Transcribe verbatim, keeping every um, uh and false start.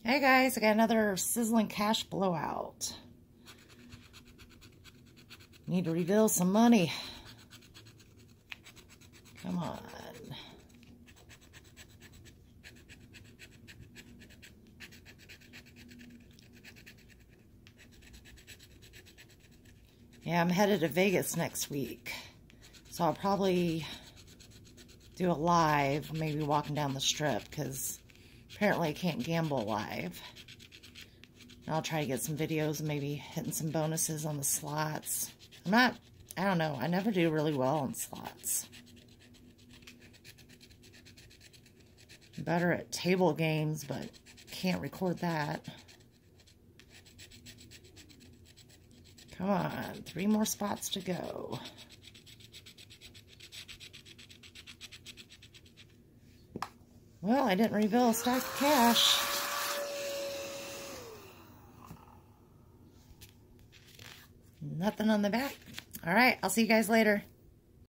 Hey guys, I got another Sizzling cash blowout. Need to reveal some money. Come on. Yeah, I'm headed to Vegas next week. So I'll probably do a live, maybe walking down the strip, because apparently I can't gamble live. And I'll try to get some videos and maybe hitting some bonuses on the slots. I'm not, I don't know, I never do really well on slots. I'm better at table games, but can't record that. Come on, three more spots to go. Well, I didn't reveal a stack of cash. Nothing on the back. All right, I'll see you guys later.